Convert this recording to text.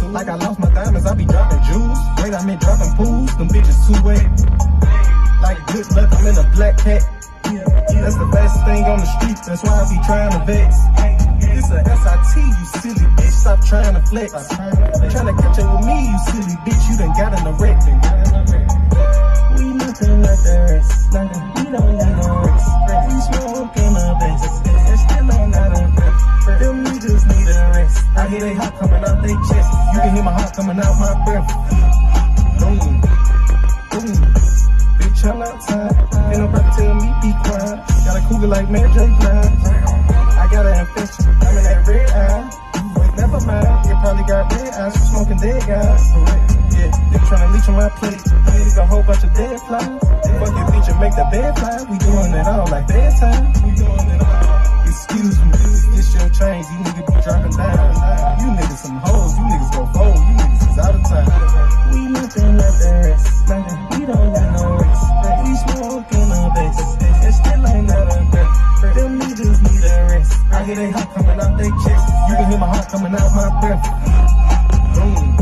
Like I lost my diamonds, I be dropping jewels. Wait, I mean dropping pools. Them bitches too wet. Like good luck, I'm in a black cat. That's the best thing on the street. That's why I be trying to vex. It's a SIT, you silly bitch. Stop trying to flex. Trying to catch up with me, you silly bitch. You done got in a wreck. We nothing like the rest. We don't need no rest. We smoking the best. And still ain't not a breath. Them niggas need a rest. I hear they heart coming out they chest. You can hear my heart coming out my breath. Boom, boom. Bitch, I'm outside. Ain't nobody tell me be quiet. Got a cougar like Mary J. Blige. I got an infection. I'm in that red eye. Wait, never mind. You probably got red eyes from smoking dead guys. Yeah, they tryna leech on my plate. Ladies a whole bunch of dead flies. Fuck your bitch and make the bed fly. We doing it all like bedtime. We doing it all. Excuse me, this your change. You niggas be dropping down. You niggas some hoes. You niggas go fold. You niggas is out of time. We nothing like the rest. We don't got no rest. We smoking the best. And still ain't not a breath. Them niggas need a rest. I hear they heart coming out they chest. You can hear my heart coming out my breath. Boom.